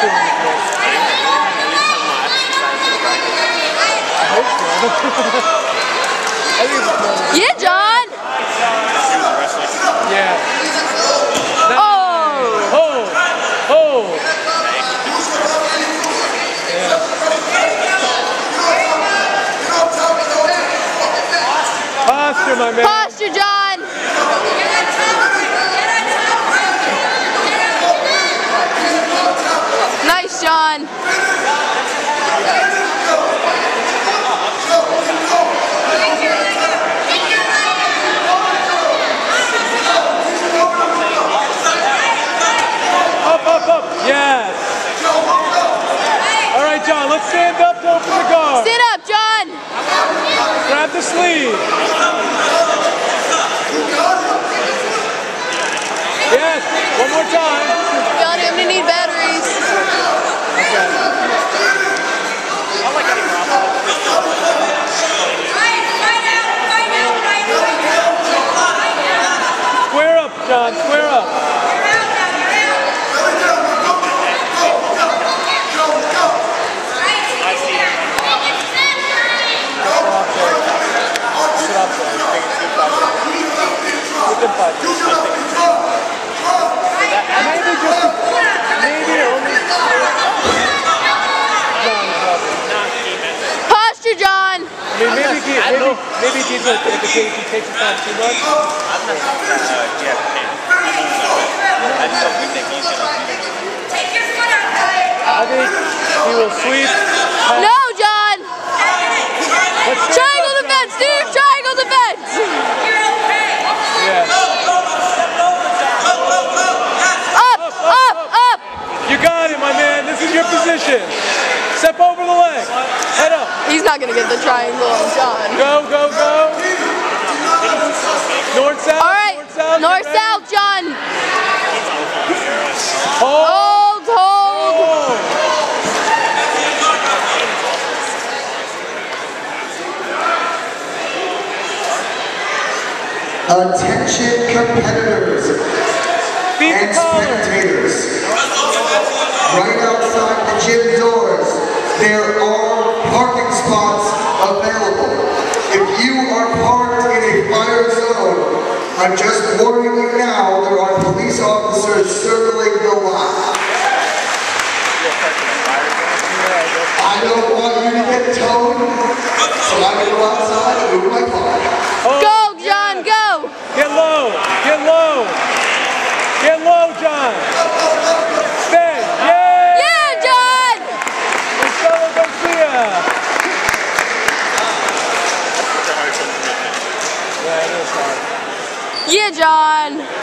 doing it. I hope so. I think it's fun. Yeah, John! Yeah. Oh! Oh! Oh! Yeah. Posture, my man. Posture, John! Nice, John. Up. Yes. All right, John, let's stand up to open the guard. Stand up, John. Grab the sleeve. Yes, one more time. John, I'm gonna need batteries. Okay. Square up, John, square up. Posture, John. I mean, maybe he needs to indicate if he takes his time too much. I'm not I just don't think he's going to I think he will sweep. No, John. Triangle defense, Steve. Triangle defense. Yeah. Up. You got it, my man. This is your position. Step over the leg. Head up. He's not gonna get the triangle on John. Go. North, south. All right. North, south, John. Hold. Attention competitors and spectators. Right outside the gym doors, there are parking spots available. If you are parked in a fire zone, I'm just warning you now, there are police officers circling the lot. I don't want you to get towed, so I'm going to go outside and move my car. Go, John, go. Get low, John. Stay, yeah! Yeah, John! Marcelo Garcia. Yeah, it is hard. Yeah, John.